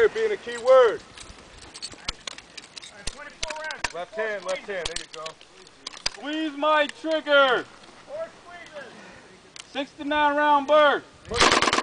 here being a key word. 24 rounds. Left hand, there you go. Squeeze my trigger. 4 squeezes. 69 round bird.